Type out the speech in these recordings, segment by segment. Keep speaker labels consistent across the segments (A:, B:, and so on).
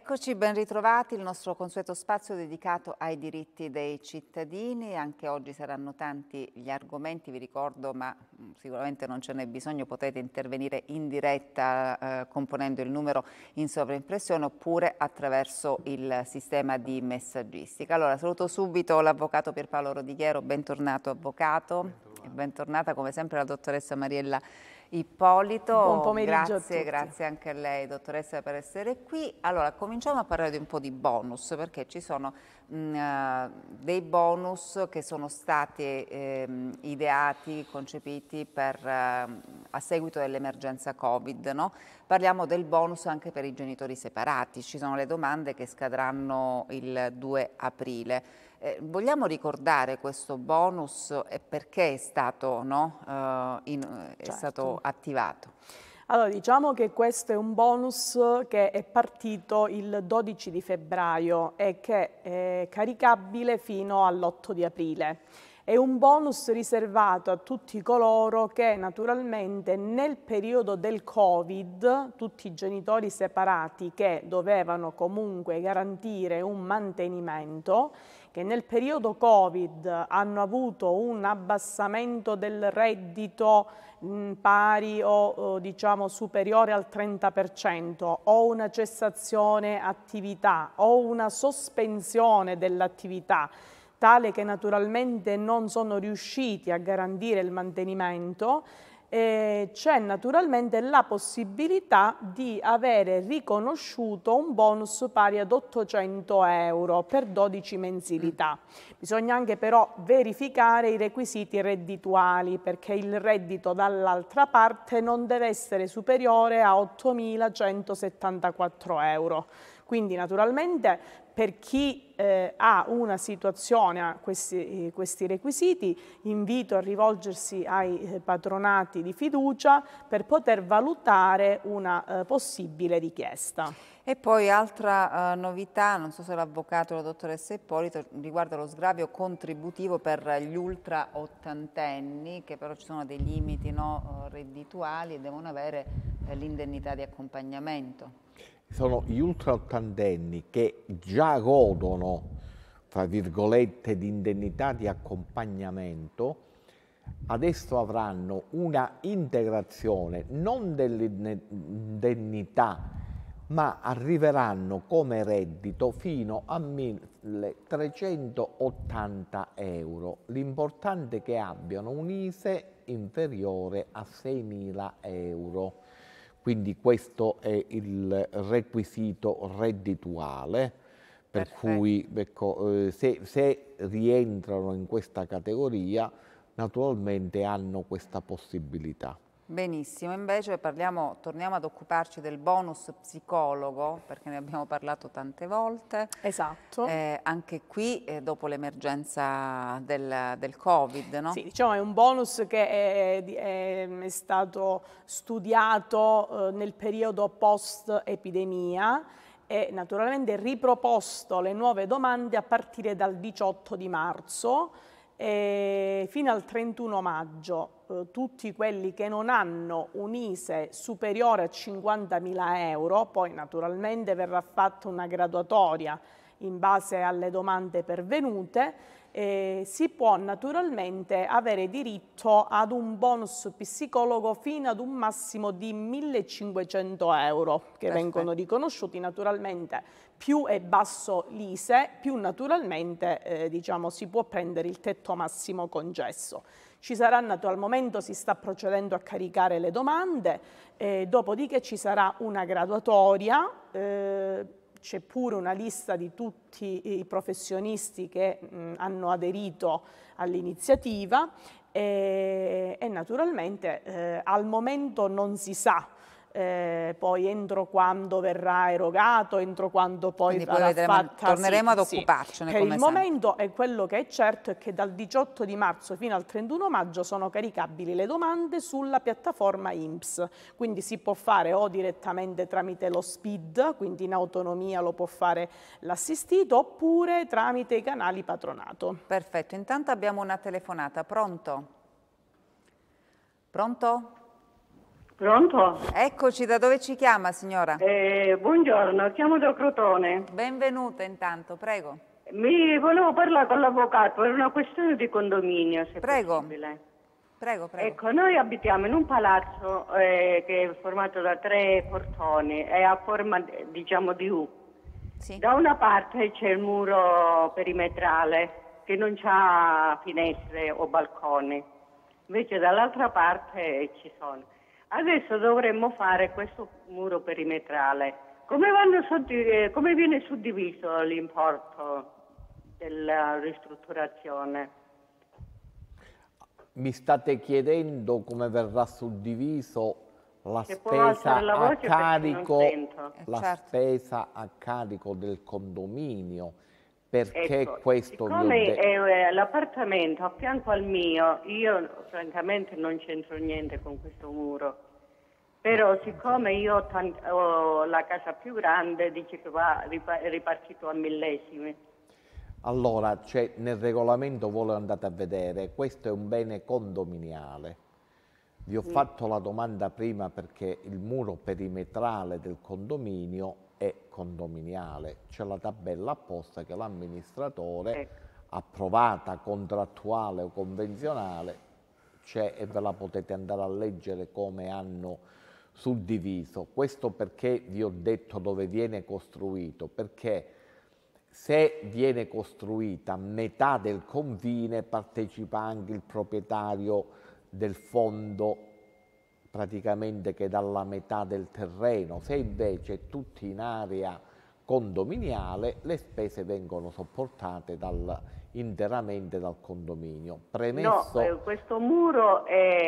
A: Eccoci, ben ritrovati, il nostro consueto spazio dedicato ai diritti dei cittadini. Anche oggi saranno tanti gli argomenti, vi ricordo, ma sicuramente non ce n'è bisogno, potete intervenire in diretta componendo il numero in sovraimpressione oppure attraverso il sistema di messaggistica. Allora, saluto subito l'avvocato Pierpaolo Rodighiero, bentornato avvocato, e bentornata come sempre la dottoressa Mariella Ippolito.
B: Buon pomeriggio a tutti.
A: Grazie anche a lei dottoressa per essere qui. Allora cominciamo a parlare di un po' di bonus, perché ci sono dei bonus che sono stati ideati, concepiti a seguito dell'emergenza Covid, no? Parliamo del bonus anche per i genitori separati, ci sono le domande che scadranno il 2 aprile. Vogliamo ricordare questo bonus e perché è stato, è stato attivato?
B: Allora, diciamo che questo è un bonus che è partito il 12 di febbraio e che è caricabile fino all'8 di aprile. È un bonus riservato a tutti coloro che naturalmente nel periodo del Covid, tutti i genitori separati che dovevano comunque garantire un mantenimento, che nel periodo Covid hanno avuto un abbassamento del reddito pari o diciamo superiore al 30% o una cessazione attività o una sospensione dell'attività tale che naturalmente non sono riusciti a garantire il mantenimento, c'è naturalmente la possibilità di avere riconosciuto un bonus pari ad 800 euro per 12 mensilità. Bisogna anche però verificare i requisiti reddituali, perché il reddito dall'altra parte non deve essere superiore a 8.174 euro. Quindi naturalmente per chi ha una situazione, ha questi requisiti, invito a rivolgersi ai patronati di fiducia per poter valutare una possibile richiesta.
A: E poi altra novità, non so se l'avvocato o la dottoressa Ippolito, riguarda lo sgravio contributivo per gli ultra ottantenni, che però ci sono dei limiti reddituali e devono avere l'indennità di accompagnamento.
C: Sono gli ultra ottantenni che già godono, fra virgolette, di indennità di accompagnamento, adesso avranno una integrazione non dell'indennità, ma arriveranno come reddito fino a 1.380 euro. L'importante è che abbiano un ISEE inferiore a 6.000 euro. Quindi questo è il requisito reddituale, per cui ecco, se rientrano in questa categoria naturalmente hanno questa possibilità.
A: Benissimo, invece torniamo ad occuparci del bonus psicologo, perché ne abbiamo parlato tante volte.
B: Esatto.
A: Anche qui, dopo l'emergenza del Covid, no?
B: Sì, diciamo è un bonus che è stato studiato nel periodo post-epidemia e naturalmente riproposto le nuove domande a partire dal 18 di marzo fino al 31 maggio. Tutti quelli che non hanno un ISEE superiore a 50.000 euro, poi naturalmente verrà fatta una graduatoria in base alle domande pervenute, si può naturalmente avere diritto ad un bonus psicologo fino ad un massimo di 1.500 euro che vengono riconosciuti. Naturalmente più è basso l'ISEE, più naturalmente diciamo, si può prendere il tetto massimo concesso. Ci saranno, al momento si sta procedendo a caricare le domande, dopodiché ci sarà una graduatoria, c'è pure una lista di tutti i professionisti che hanno aderito all'iniziativa e naturalmente al momento non si sa poi entro quando verrà erogato, entro quando poi sarà fatta.
A: Torneremo ad occuparcene.
B: Per il momento è quello che è certo è che dal 18 di marzo fino al 31 maggio sono caricabili le domande sulla piattaforma INPS, quindi si può fare o direttamente tramite lo SPID, quindi in autonomia lo può fare l'assistito, oppure tramite i canali patronato.
A: Perfetto, intanto abbiamo una telefonata, pronto? Pronto?
D: Pronto?
A: Eccoci, da dove ci chiama, signora?
D: Buongiorno, chiamo da Crotone.
A: Benvenuta intanto, prego.
D: Mi volevo parlare con l'avvocato per una questione di condominio, se
A: Prego.
D: possibile.
A: Prego, prego.
D: Ecco, noi abitiamo in un palazzo che è formato da 3 portoni, è a forma, diciamo, di U.
A: Sì.
D: Da una parte c'è il muro perimetrale che non ha finestre o balconi, invece dall'altra parte ci sono. Adesso dovremmo fare questo muro perimetrale. Come viene suddiviso l'importo della ristrutturazione?
C: Mi state chiedendo come verrà suddiviso la
D: Se può alzare
C: spesa
D: la
C: a
D: voce perché non
C: carico,
D: sento.
C: la
A: Certo.
C: spesa a carico del condominio, perché
D: Ecco,
C: questo vi ho
D: siccome
C: detto.
D: è l'appartamento a fianco al mio, io francamente non c'entro niente con questo muro. Però siccome io ho la casa più grande, dice che va ripartito a millesimi.
C: Allora, nel regolamento voi lo andate a vedere, questo è un bene condominiale. Vi ho fatto la domanda prima perché il muro perimetrale del condominio è condominiale. C'è la tabella apposta che l'amministratore,
D: Ecco.
C: approvata, contrattuale o convenzionale, c'è e ve la potete andare a leggere come hanno suddiviso. Questo perché vi ho detto dove viene costruito, perché se viene costruita a metà del confine partecipa anche il proprietario del fondo praticamente che dà la metà del terreno. Se invece è tutto in area condominiale, le spese vengono sopportate interamente dal condominio. Premesso...
D: No, questo muro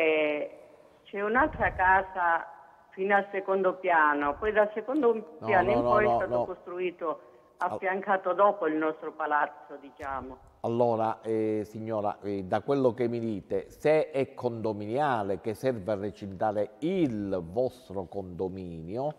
D: c'è un'altra casa fino al secondo piano, poi dal secondo piano in poi è stato costruito affiancato dopo il nostro palazzo, diciamo.
C: Allora, signora, da quello che mi dite, se è condominiale che serve a recintare il vostro condominio,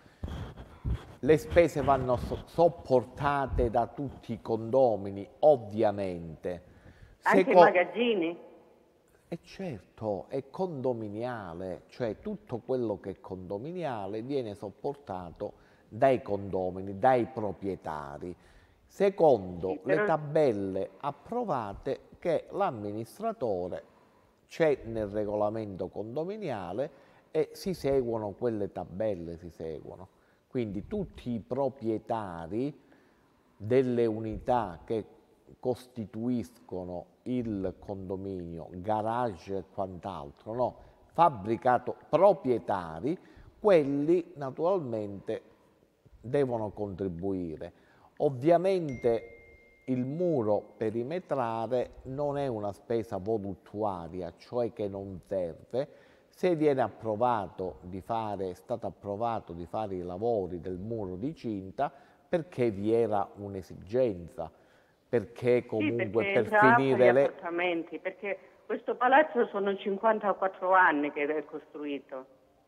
C: le spese vanno sopportate da tutti i condomini, ovviamente.
D: Anche i magazzini?
C: E certo, è condominiale, cioè tutto quello che è condominiale viene sopportato dai condomini, dai proprietari, secondo le tabelle approvate che l'amministratore c'è nel regolamento condominiale e si seguono quelle tabelle, si seguono. Quindi tutti i proprietari delle unità che costituiscono il condominio, garage e quant'altro, no? Fabbricato proprietari, quelli naturalmente devono contribuire. Ovviamente il muro perimetrale non è una spesa voluttuaria, cioè che non serve. Se viene approvato di fare, è stato approvato di fare i lavori del muro di cinta perché vi era un'esigenza, perché comunque per finire
D: gli appartamenti, perché questo palazzo sono 54 anni che è costruito.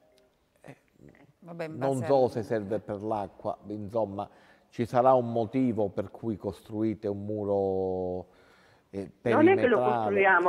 A: Vabbè,
C: non so se serve per l'acqua, insomma, ci sarà un motivo per cui costruite un muro perimetrale.
D: Non è che lo costruiamo,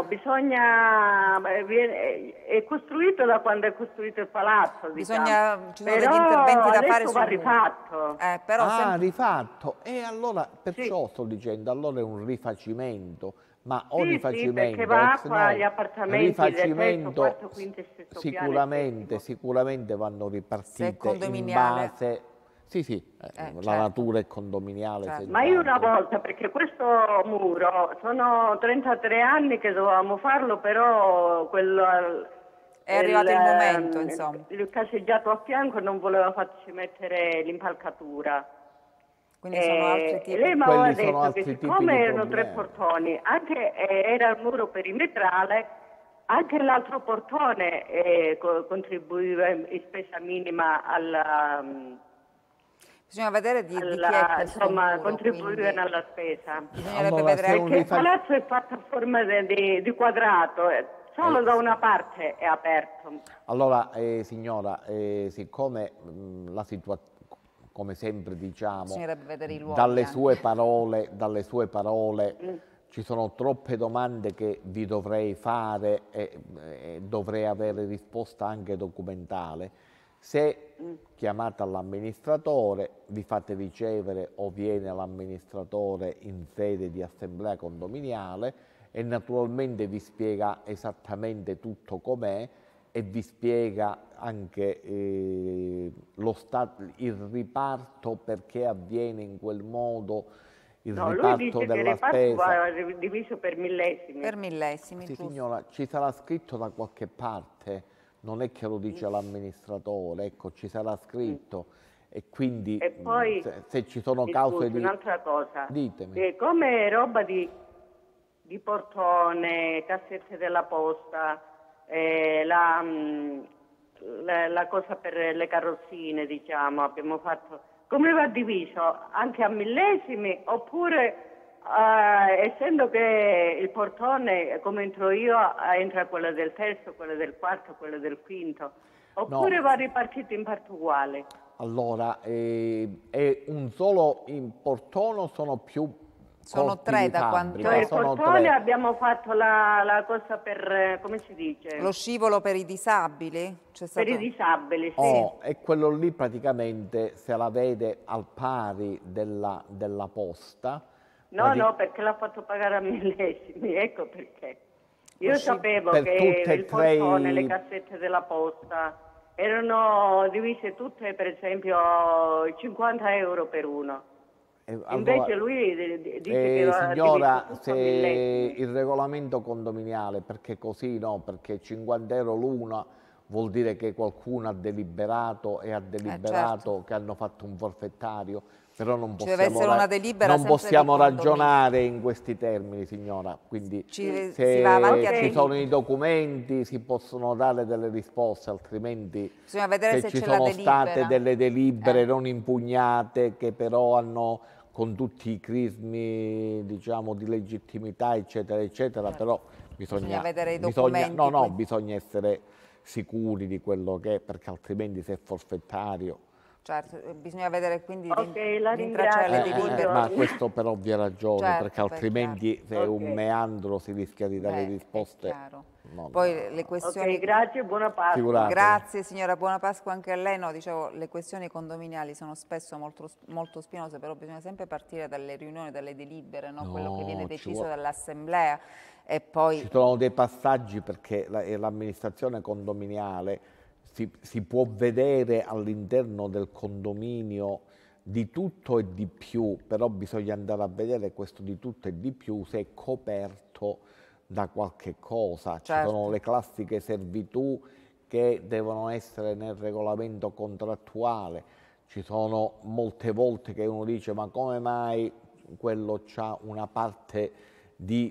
D: è costruito da quando è costruito il palazzo, diciamo.
A: Ci sono degli interventi da fare
D: va rifatto.
C: Rifatto, e allora perciò sto dicendo, allora è un rifacimento, ma o rifacimento,
D: perché va acqua agli appartamenti del terzo, quarto, quinto e sesto piano.
C: Sicuramente vanno ripartite in base... la natura è condominiale.
A: Certo.
D: Ma io una volta, perché questo muro, sono 33 anni che dovevamo farlo, però
A: è arrivato il momento, insomma.
D: Il caseggiato a fianco non voleva farci mettere l'impalcatura.
A: Quindi sono altri tipi.
D: Lei mi aveva detto che siccome erano 3 portoni, anche era il muro perimetrale, anche l'altro portone contribuiva in spesa minima alla...
A: Bisogna vedere di chi è questo muro,
D: contribuire alla spesa.
A: Bisognerebbe vedere
D: perché il palazzo è fatto a forma di quadrato, solo da una parte è aperto.
C: Allora, signora, siccome la situazione, come sempre diciamo, dalle sue parole ci sono troppe domande che vi dovrei fare e dovrei avere risposta anche documentale. Se chiamate all'amministratore, vi fate ricevere o viene l'amministratore in sede di assemblea condominiale e naturalmente vi spiega esattamente tutto com'è e vi spiega anche il riparto, perché avviene in quel modo, il
D: No, lui
C: riparto
D: dice che il
C: della
D: reparto
C: spesa.
D: va diviso per millesimi.
A: Per millesimi,
C: Sì,
A: giusto.
C: signora, ci sarà scritto da qualche parte, non è che lo dice l'amministratore, ecco, ci sarà scritto e quindi
D: E poi,
C: se ci sono
D: mi
C: cause
D: scusi,
C: di...
D: un'altra cosa.
C: Ditemi.
D: Come roba di portone, cassette della posta, la cosa per le carrozzine, diciamo, abbiamo fatto. Come va diviso? Anche a millesimi oppure essendo che il portone, come entro io, entra quella del terzo, quella del quarto, quella del quinto, oppure
C: No.
D: va ripartito in parti uguali?
C: Allora, è un solo importono o sono più
A: Sono
C: corpi
A: tre
C: di
A: da quanto-
C: fabbrica?
D: Cioè il
C: Sono
D: portone
C: tre.
D: abbiamo fatto la cosa per, come si dice?
A: Lo scivolo per i disabili? C'è
D: Per i
A: stato...
D: disabili, sì.
C: Oh, e quello lì praticamente se la vede al pari della posta.
D: No, perché l'ha fatto pagare a millesimi, ecco perché. Io
A: Così,
D: sapevo
C: per
D: che
C: tutte e
D: il portone,
C: tre
D: le
C: i-
D: cassette della posta erano divise tutte, per esempio, 50 euro per uno.
C: allora,
D: Invece lui dice che va diviso
C: signora,
D: tutto
C: se
D: a millesimi.
C: il regolamento condominiale, perché così no, perché 50 euro l'una vuol dire che qualcuno ha deliberato e ha deliberato
A: certo.
C: che hanno fatto un forfettario, però non
A: Ci deve
C: possiamo,
A: essere una delibera
C: non
A: sempre
C: possiamo
A: di condominio.
C: ragionare in questi termini, signora. Quindi
A: si
C: se
A: va avanti a
C: ci
A: delibera.
C: sono i documenti si possono dare delle risposte, altrimenti
A: Bisogna vedere
C: se
A: se
C: ci
A: c'è la
C: sono
A: delibera.
C: state delle delibere non impugnate che però hanno con tutti i crismi, diciamo, di legittimità, eccetera, eccetera, però
A: Bisogna vedere i
C: bisogna,
A: documenti,
C: no,
A: poi.
C: bisogna essere sicuri di quello che è, perché altrimenti se è forfettario...
A: Certo, bisogna vedere quindi
D: Ok, la
A: rintracciare le
D: ringrazio,
A: delibere.
C: ma questo per ovvie ragioni,
A: Certo,
C: perché
A: beh,
C: altrimenti se è
D: Ok.
C: un meandro si rischia di dare
A: Beh,
C: risposte...
A: è chiaro.
C: non-
A: Poi le questioni...
D: Ok, grazie e buona Pasqua.
C: Figurati.
A: Grazie signora, buona Pasqua anche a lei. No, dicevo, le questioni condominiali sono spesso molto spinose, però bisogna sempre partire dalle riunioni, dalle delibere, no? Quello che viene
C: ci
A: deciso
C: vuole-
A: dall'assemblea e poi...
C: Ci sono dei passaggi perché l'amministrazione condominiale si può vedere all'interno del condominio di tutto e di più, però bisogna andare a vedere questo di tutto e di più se è coperto da qualche cosa. Ci
A: Certo.
C: sono le classiche servitù che devono essere nel regolamento contrattuale. Ci sono molte volte che uno dice ma come mai quello c'ha una parte di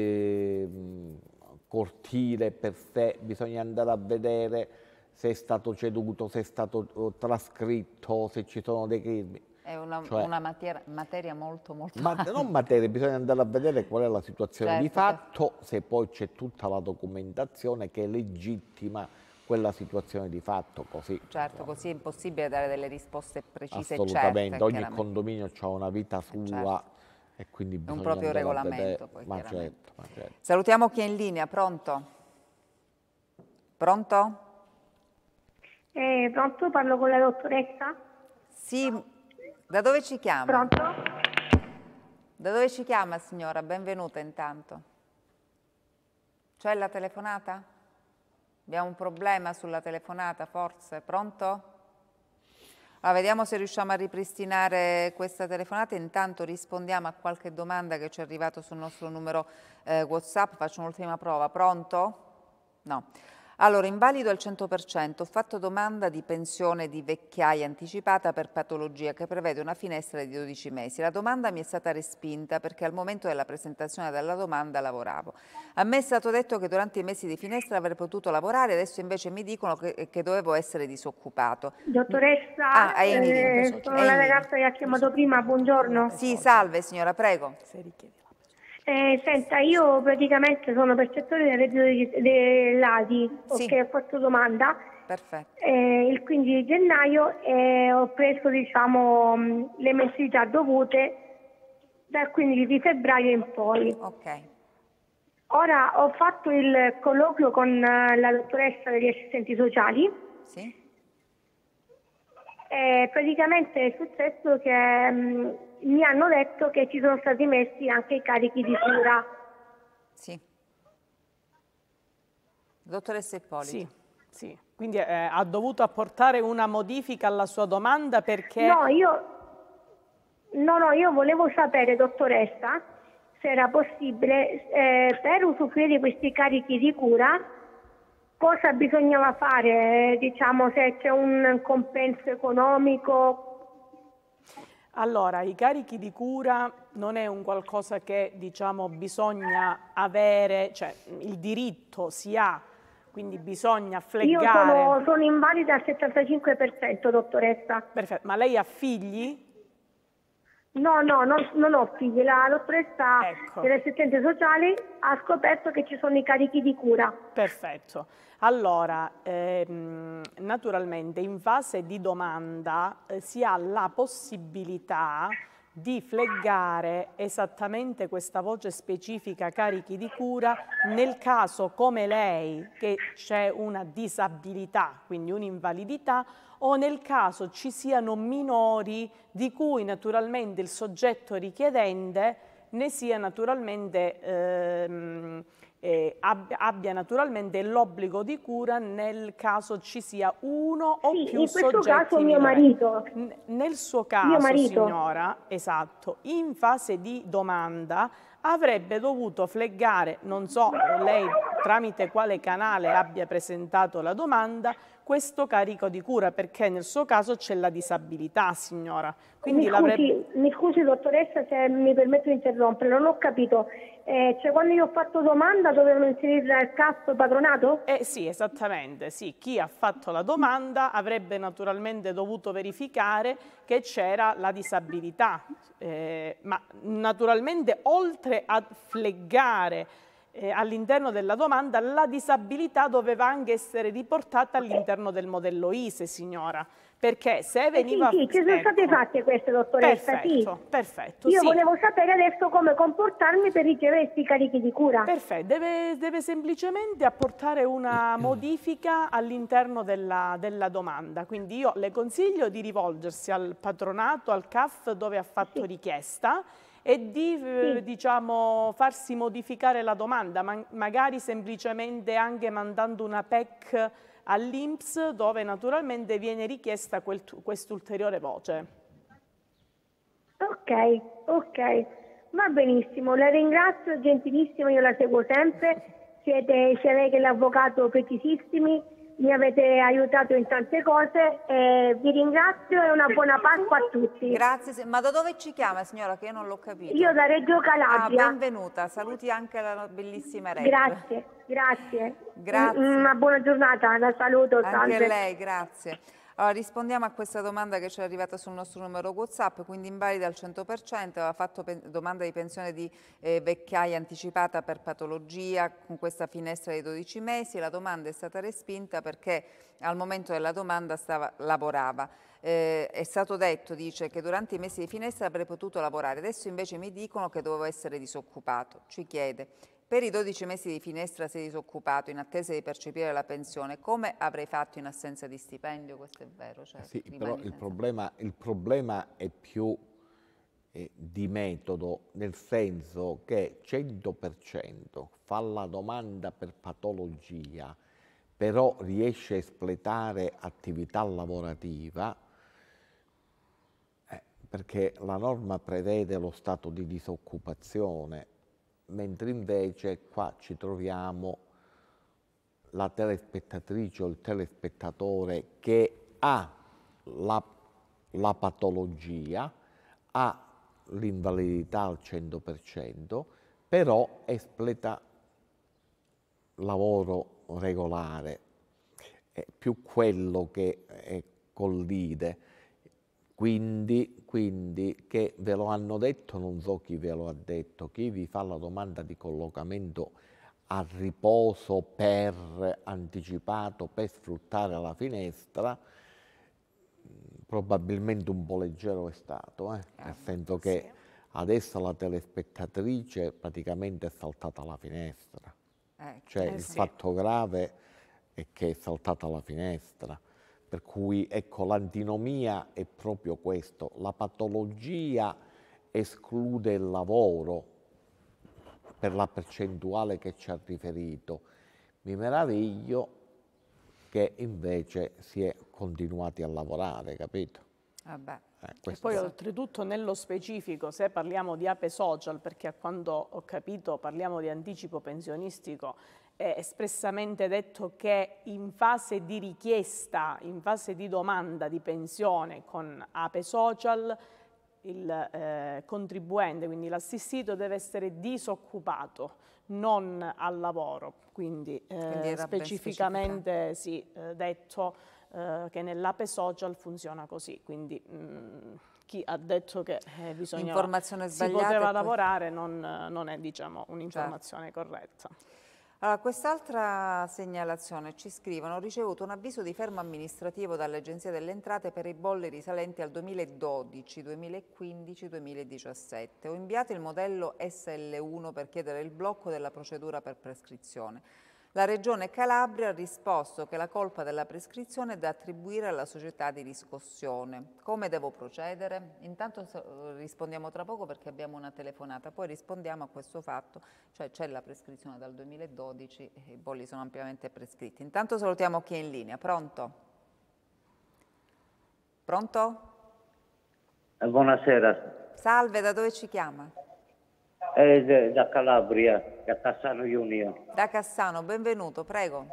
C: cortile per sé, bisogna andare a vedere se è stato ceduto, se è stato trascritto, se ci sono dei crismi.
A: È una materia molto
C: Ma non materia, bisogna andare a vedere qual è la situazione di
A: Certo,
C: fatto, se poi c'è tutta la documentazione che legittima quella situazione di fatto, così.
A: Certo, così è impossibile dare delle risposte precise e
C: Assolutamente,
A: certe.
C: ogni
A: chiaramente.
C: condominio ha una vita sua
A: certo.
C: e quindi
A: È un
C: bisogna
A: proprio
C: andare a
A: regolamento
C: vedere.
A: poi,
C: Ma
A: chiaramente.
C: certo, ma certo.
A: Salutiamo chi è in linea, pronto? Pronto?
E: Pronto? Parlo con la dottoressa?
A: Sì, da dove ci chiama?
E: Pronto?
A: Da dove ci chiama signora? Benvenuta intanto. C'è la telefonata? Abbiamo un problema sulla telefonata, forse? Pronto? Allora, vediamo se riusciamo a ripristinare questa telefonata. Intanto rispondiamo a qualche domanda che ci è arrivato sul nostro numero WhatsApp. Faccio un'ultima prova. Pronto? No. Allora, invalido al 100%, ho fatto domanda di pensione di vecchiaia anticipata per patologia che prevede una finestra di 12 mesi. La domanda mi è stata respinta perché al momento della presentazione della domanda lavoravo. A me è stato detto che durante i mesi di finestra avrei potuto lavorare, adesso invece mi dicono che dovevo essere disoccupato.
E: Dottoressa,
A: è in linea.
E: sono la ragazza che ha chiamato prima, buongiorno.
A: Sì, salve signora, prego.
B: Se richiede la
E: Senta, io praticamente sono percettore del reddito dell'ADI,
A: Sì.
E: ok, ho fatto domanda
A: Perfetto.
E: il 15 gennaio e ho preso, diciamo, le mensilità dovute dal 15 di febbraio in poi.
A: Ok.
E: Ora ho fatto il colloquio con la dottoressa degli assistenti sociali
A: Sì?
E: e praticamente è successo che mi hanno detto che ci sono stati messi anche i carichi di cura.
A: Sì. Dottoressa Ippoliti.
B: Sì, sì. Quindi ha dovuto apportare una modifica alla sua domanda perché...
E: No, io volevo sapere, dottoressa, se era possibile, per usufruire di questi carichi di cura, cosa bisognava fare, diciamo, se c'è un compenso economico.
B: Allora, i carichi di cura non è un qualcosa che, diciamo, bisogna avere, cioè il diritto si ha, quindi bisogna fleggare.
E: Io sono invalida al 75%, dottoressa.
B: Perfetto, ma lei ha figli?
E: No, non ho figli. La dottoressa
B: Ecco.
E: dell'assistente sociale ha scoperto che ci sono i carichi di cura.
B: Perfetto. Allora, naturalmente in fase di domanda si ha la possibilità di fleggare esattamente questa voce specifica carichi di cura nel caso come lei che c'è una disabilità, quindi un'invalidità, o nel caso ci siano minori di cui naturalmente il soggetto richiedente ne sia naturalmente abbia naturalmente l'obbligo di cura nel caso ci sia uno o più
E: in questo
B: soggetti
E: caso mio
B: minori.
E: marito.
B: Nel suo caso,
E: Mio marito.
B: signora, esatto, in fase di domanda avrebbe dovuto fleggare, non so lei tramite quale canale abbia presentato la domanda, questo carico di cura, perché nel suo caso c'è la disabilità, signora. Quindi
E: Mi scusi dottoressa se mi permetto di interrompere, non ho capito. Cioè quando io ho fatto domanda dovevano inserire il CAF patronato?
B: Sì, esattamente, sì. Chi ha fatto la domanda avrebbe naturalmente dovuto verificare che c'era la disabilità, ma naturalmente oltre a fleggare all'interno della domanda, la disabilità doveva anche essere riportata all'interno del modello ISEE, signora, perché se veniva...
E: Sì, ci sono state fatte queste, dottoressa,
B: perfetto,
E: sì.
B: Perfetto,
E: Io
B: sì.
E: volevo sapere adesso come comportarmi per ricevere questi carichi di cura.
B: Perfetto, deve semplicemente apportare una modifica all'interno della domanda, quindi io le consiglio di rivolgersi al patronato, al CAF dove ha fatto richiesta e di diciamo, farsi modificare la domanda, magari semplicemente anche mandando una PEC all'INPS dove naturalmente viene richiesta quest'ulteriore voce.
E: Ok, va benissimo, la ringrazio, gentilissimo, io la seguo sempre, siete sia lei che l'avvocato precisissimi, mi avete aiutato in tante cose, vi ringrazio e una buona Pasqua a tutti.
A: Grazie, ma da dove ci chiama signora che io non l'ho capito?
E: Io da Reggio Calabria.
A: Benvenuta, saluti anche la bellissima Reggio.
E: Grazie.
A: Grazie.
E: Una buona giornata, la saluto,
A: anche
E: salve.
A: lei, grazie. Allora, rispondiamo a questa domanda che ci è arrivata sul nostro numero WhatsApp, quindi invalida al 100%, aveva fatto domanda di pensione di vecchiaia anticipata per patologia con questa finestra di 12 mesi, la domanda è stata respinta perché al momento della domanda lavorava. È stato detto, dice, che durante i mesi di finestra avrei potuto lavorare, adesso invece mi dicono che dovevo essere disoccupato. Ci chiede: per i 12 mesi di finestra sei disoccupato in attesa di percepire la pensione, come avrei fatto in assenza di stipendio? Questo è vero. Cioè,
C: sì, però il problema è più di metodo, nel senso che 100% fa la domanda per patologia, però riesce a espletare attività lavorativa, perché la norma prevede lo stato di disoccupazione, mentre invece qua ci troviamo la telespettatrice o il telespettatore che ha la patologia, ha l'invalidità al 100%, però espleta lavoro regolare, è più quello che collide. Quindi che ve lo hanno detto, non so chi ve lo ha detto, chi vi fa la domanda di collocamento a riposo per anticipato, per sfruttare la finestra, probabilmente un po' leggero è stato, nel senso che adesso la telespettatrice praticamente è saltata alla finestra. Cioè il fatto grave è che è saltata alla finestra. Per cui ecco, l'antinomia è proprio questo, la patologia esclude il lavoro per la percentuale che ci ha riferito. Mi meraviglio che invece si è continuati a lavorare, capito?
B: E poi oltretutto nello specifico, se parliamo di Ape Social, perché a quanto ho capito parliamo di anticipo pensionistico, è espressamente detto che in fase di richiesta, in fase di domanda di pensione con Ape Social, il contribuente, quindi l'assistito, deve essere disoccupato, non al lavoro. Quindi specificamente detto che nell'Ape Social funziona così. Quindi chi ha detto che si poteva lavorare non è, diciamo, un'informazione corretta.
A: Allora, quest'altra segnalazione, ci scrivono: ho ricevuto un avviso di fermo amministrativo dall'Agenzia delle Entrate per i bolli risalenti al 2012, 2015, 2017. Ho inviato il modello SL1 per chiedere il blocco della procedura per prescrizione. La Regione Calabria ha risposto che la colpa della prescrizione è da attribuire alla società di riscossione. Come devo procedere? Intanto rispondiamo tra poco perché abbiamo una telefonata, poi rispondiamo a questo fatto, cioè c'è la prescrizione dal 2012 e i bolli sono ampiamente prescritti. Intanto salutiamo chi è in linea. Pronto? Pronto?
F: Buonasera.
A: Salve, da dove ci chiama?
F: Da Calabria, da Cassano Junior.
A: Da Cassano, benvenuto, prego.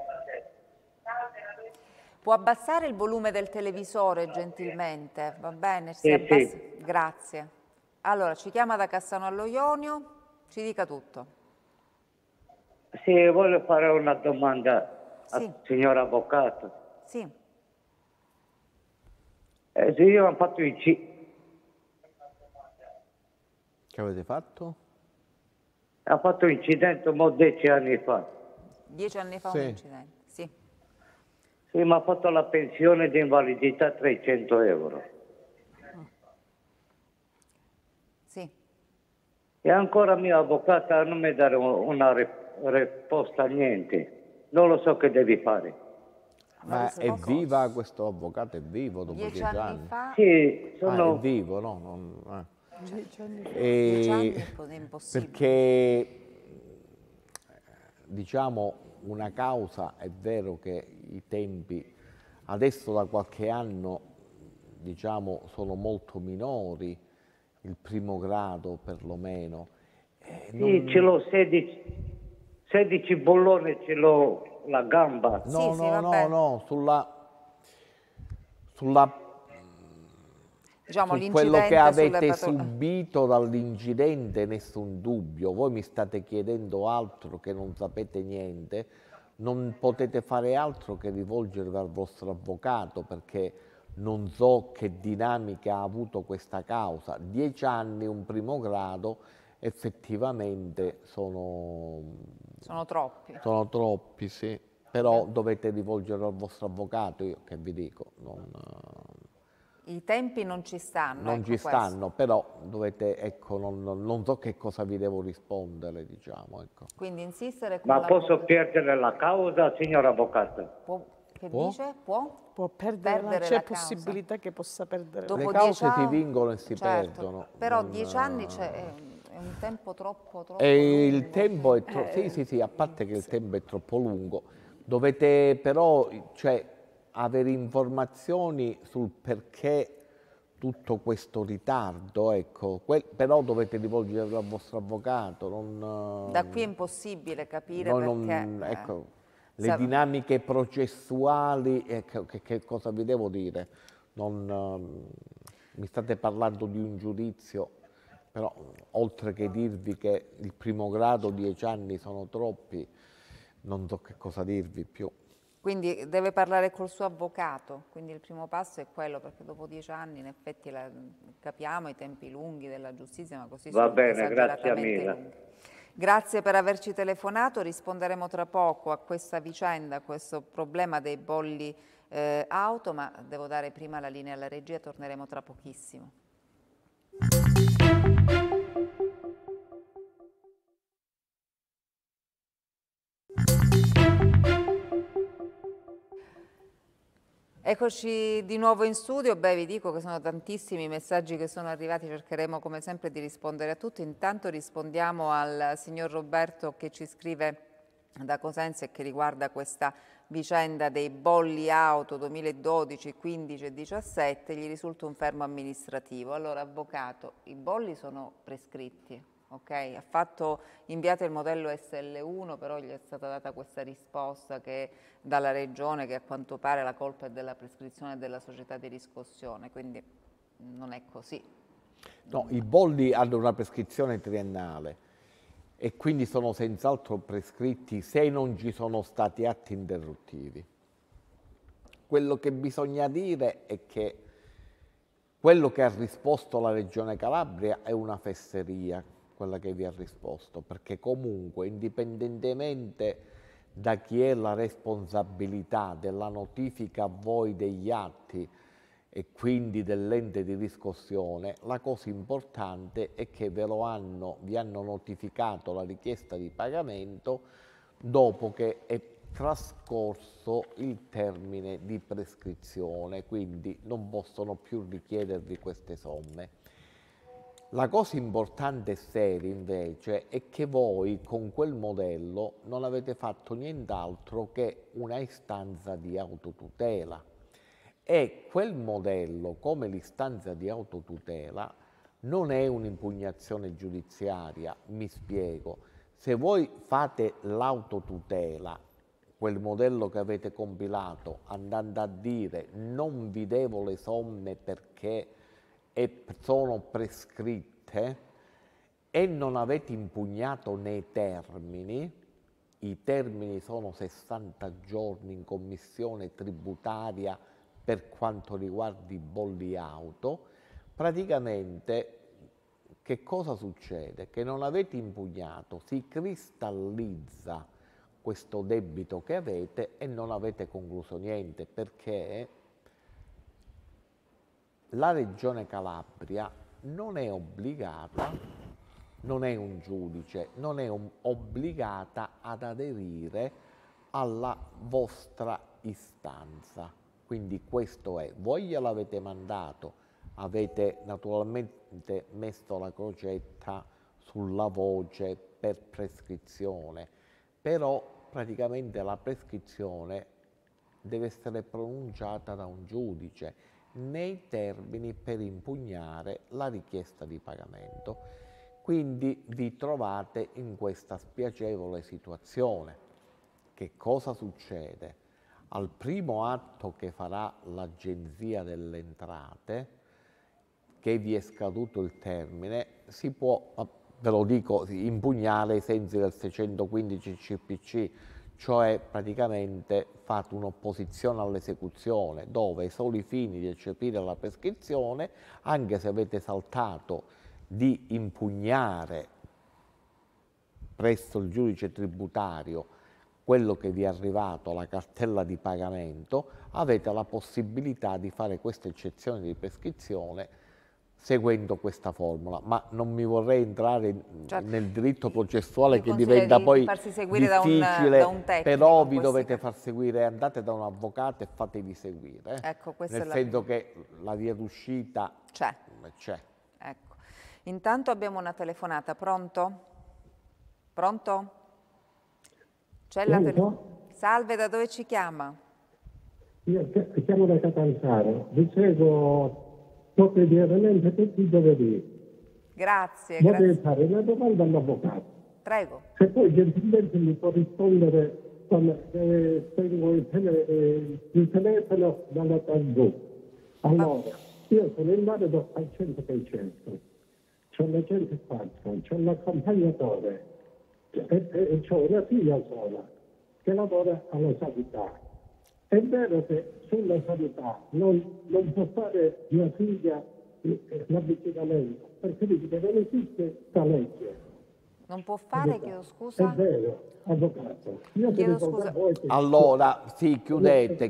A: Può abbassare il volume del televisore gentilmente, va bene?
F: Sì.
A: Grazie. Allora, ci chiama da Cassano allo Ionio, ci dica tutto.
F: Sì, voglio fare una domanda al signor avvocato.
A: Sì.
F: Io ho fatto il
C: Che avete fatto?
F: Ha fatto incidente 10 anni fa.
A: 10 anni fa un incidente, sì.
F: Sì, ma ha fatto la pensione di invalidità 300 euro.
A: Sì.
F: E ancora mio avvocato non mi dare una risposta a niente. Non lo so che devi fare.
C: Ma è viva questo avvocato? È vivo dopo 10 anni?
A: Fa?
F: Sì,
C: è vivo, no?
A: 10 anni è impossibile.
C: Perché, diciamo, una causa, è vero che i tempi adesso da qualche anno, diciamo, sono molto minori, il primo grado perlomeno.
F: Sì, ce l'ho 16 bollone, ce l'ho la gamba.
C: No,
A: diciamo,
C: su quello che avete subito dall'incidente nessun dubbio. Voi mi state chiedendo altro che non sapete niente, non potete fare altro che rivolgervi al vostro avvocato, perché non so che dinamica ha avuto questa causa. 10 anni, un primo grado, effettivamente sono
A: troppi.
C: Sono troppi, sì. Però dovete rivolgervi al vostro avvocato, io che vi dico.
A: I tempi non ci stanno.
C: Non ci stanno, però dovete, ecco, non so che cosa vi devo rispondere, diciamo. Ecco.
A: Quindi insistere con
F: Ma posso perdere la causa, signor avvocato?
A: Dice?
B: Può perdere c'è possibilità che possa perdere.
C: Le cause si vincono e si perdono.
A: Però 10 anni è un tempo troppo lungo.
C: Il tempo è troppo, sì, a parte che il tempo è troppo lungo. Dovete però, avere informazioni sul perché tutto questo ritardo, ecco, però dovete rivolgervi al vostro avvocato.
A: Da qui è impossibile capire perché...
C: Ecco, le dinamiche processuali, che cosa vi devo dire? Mi state parlando di un giudizio, però oltre che dirvi che il primo grado 10 anni sono troppi, non so che cosa dirvi più.
A: Quindi deve parlare col suo avvocato, quindi il primo passo è quello, perché dopo 10 anni in effetti capiamo i tempi lunghi della giustizia, ma così
F: va
A: sono
F: bene, grazie
A: mille.
F: Lunghi.
A: Grazie per averci telefonato, risponderemo tra poco a questa vicenda, a questo problema dei bolli auto, ma devo dare prima la linea alla regia, torneremo tra pochissimo. Eccoci di nuovo in studio. Beh, vi dico che sono tantissimi i messaggi che sono arrivati, cercheremo come sempre di rispondere a tutti. Intanto rispondiamo al signor Roberto che ci scrive da Cosenza e che riguarda questa vicenda dei bolli auto 2012, 15 e 17, gli risulta un fermo amministrativo. Allora, avvocato, i bolli sono prescritti, ok? Inviato il modello SL1, però gli è stata data questa risposta che dalla Regione che a quanto pare la colpa è della prescrizione della società di riscossione, quindi non è così.
C: No, i bolli hanno una prescrizione triennale e quindi sono senz'altro prescritti se non ci sono stati atti interruttivi. Quello che bisogna dire è che quello che ha risposto la Regione Calabria è una fesseria, quella che vi ha risposto, perché comunque indipendentemente da chi è la responsabilità della notifica a voi degli atti e quindi dell'ente di riscossione, la cosa importante è che vi hanno notificato la richiesta di pagamento dopo che è trascorso il termine di prescrizione, quindi non possono più richiedervi queste somme. La cosa importante e seria invece è che voi con quel modello non avete fatto nient'altro che una istanza di autotutela. E quel modello, come l'istanza di autotutela, non è un'impugnazione giudiziaria, mi spiego. Se voi fate l'autotutela, quel modello che avete compilato, andando a dire non vi devo le somme perché sono prescritte e non avete impugnato nei termini, i termini sono 60 giorni in commissione tributaria per quanto riguarda i bolli auto, praticamente che cosa succede? Che non avete impugnato, si cristallizza questo debito che avete e non avete concluso niente, perché la Regione Calabria non è obbligata, non è un giudice, non è obbligata ad aderire alla vostra istanza. Quindi questo è, voi gliel'avete mandato, avete naturalmente messo la crocetta sulla voce per prescrizione, però praticamente la prescrizione deve essere pronunciata da un giudice nei termini per impugnare la richiesta di pagamento. Quindi vi trovate in questa spiacevole situazione. Che cosa succede? Al primo atto che farà l'Agenzia delle Entrate, che vi è scaduto il termine, si può, ve lo dico, impugnare ai sensi del 615 CPC, cioè praticamente fate un'opposizione all'esecuzione, dove ai soli fini di eccepire la prescrizione, anche se avete saltato di impugnare presso il giudice tributario quello che vi è arrivato, la cartella di pagamento, avete la possibilità di fare questa eccezione di prescrizione seguendo questa formula, ma non mi vorrei entrare nel diritto processuale che diventa poi difficile,
A: da un tecnico,
C: però vi dovete far seguire, andate da un avvocato e fatevi seguire,
A: ecco,
C: nel senso che la via d'uscita c'è.
A: Ecco. Intanto abbiamo una telefonata, pronto? Pronto? C'è la Salve, da dove ci chiama?
G: Io chiamo da Catanzaro, ricevo quotidianamente tutti i giovedì.
A: Grazie.
G: Vorrei fare una domanda all'avvocato.
A: Prego.
G: Se poi gentilmente mi può rispondere quando tengo il telefono dalla TV. Allora, io sono invalido al 100%, c'ho l'agente faccia, c'ho l'accompagnatore e c'ho una figlia sola che lavora alla sanità. È vero che sulla sanità non può fare mia figlia l'avvicinamento, perché dice che non esiste questa legge.
A: Non può fare, chiedo scusa?
G: È vero, avvocato. Io
A: chiedo scusa.
C: Allora, sì, chiudete.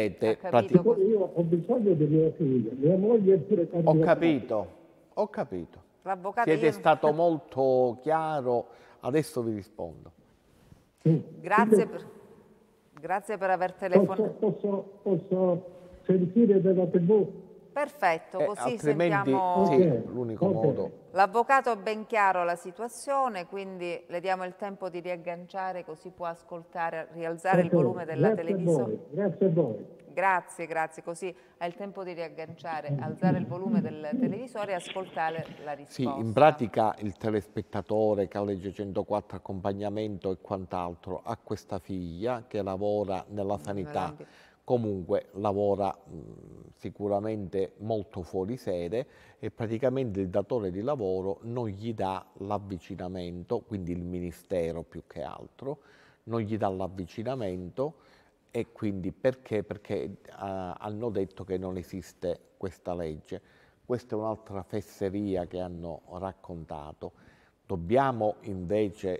G: Io ho bisogno di mia figlia, mia moglie è pure candidata.
C: Ho capito.
A: L'avvocato
C: Siete stato molto chiaro, adesso vi rispondo.
A: Grazie per aver telefonato.
G: Posso sentire della TV.
A: Perfetto, così
C: altrimenti
A: sentiamo...
C: sì,
G: Ok,
C: l'unico
G: ok.
C: modo.
A: L'avvocato ha ben chiaro la situazione, quindi le diamo il tempo di riagganciare così può ascoltare, rialzare il
G: Ok,
A: volume della
G: grazie a
A: televisione.
G: voi, grazie a voi.
A: Grazie, grazie, così ha il tempo di riagganciare, alzare il volume del televisore e ascoltare la risposta.
C: Sì, in pratica il telespettatore che ha legge 104 accompagnamento e quant'altro ha questa figlia che lavora nella sanità,
A: Nell'ambito.
C: comunque lavora sicuramente molto fuori sede e praticamente il datore di lavoro non gli dà l'avvicinamento, quindi il ministero più che altro, non gli dà l'avvicinamento e quindi perché? Perché hanno detto che non esiste questa legge. Questa è un'altra fesseria che hanno raccontato. Dobbiamo invece,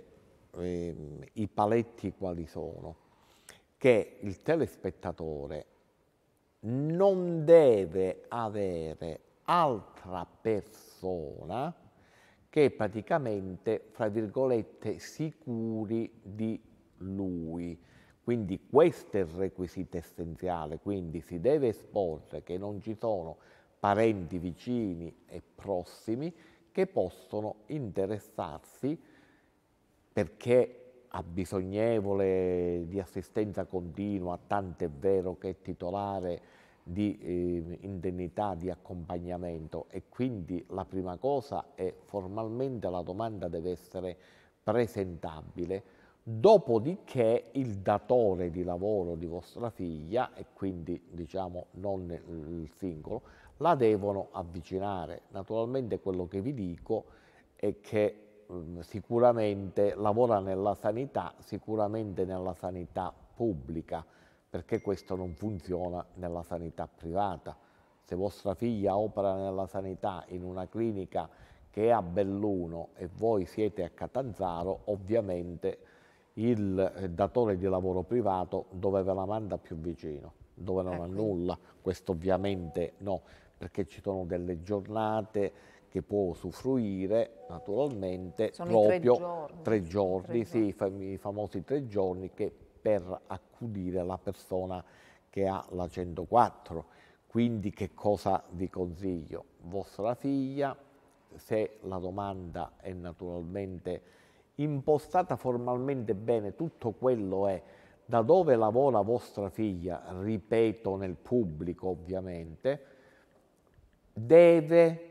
C: i paletti quali sono? Che il telespettatore non deve avere altra persona che praticamente, fra virgolette, sicuri di lui. Quindi questo è il requisito essenziale, quindi si deve esporre che non ci sono parenti vicini e prossimi che possono interessarsi perché abbisognevole di assistenza continua, tant'è vero che è titolare di indennità di accompagnamento e quindi la prima cosa è formalmente la domanda deve essere presentabile, dopodiché il datore di lavoro di vostra figlia e quindi diciamo non il singolo la devono avvicinare. Naturalmente quello che vi dico è che sicuramente lavora nella sanità, sicuramente nella sanità pubblica, perché questo non funziona nella sanità privata. Se vostra figlia opera nella sanità in una clinica che è a Belluno e voi siete a Catanzaro, ovviamente il datore di lavoro privato dove ve la manda più vicino, dove non ha nulla. Questo ovviamente no, perché ci sono delle giornate che può usufruire naturalmente
A: Sono
C: proprio
A: i 3 giorni.
C: 3 giorni,
A: 3
C: sì, i famosi 3 giorni che per accudire la persona che ha la 104. Quindi che cosa vi consiglio? Vostra figlia, se la domanda è naturalmente impostata formalmente bene, tutto quello è da dove lavora vostra figlia, ripeto nel pubblico ovviamente, deve